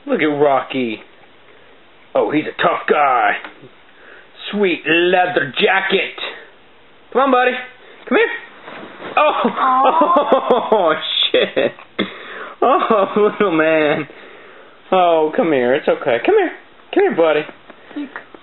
Look at Rocky. Oh, he's a tough guy. Sweet leather jacket. Come on, buddy. Come here. Oh, shit. Oh, little man. Oh, come here. It's okay. Come here. Come here, buddy.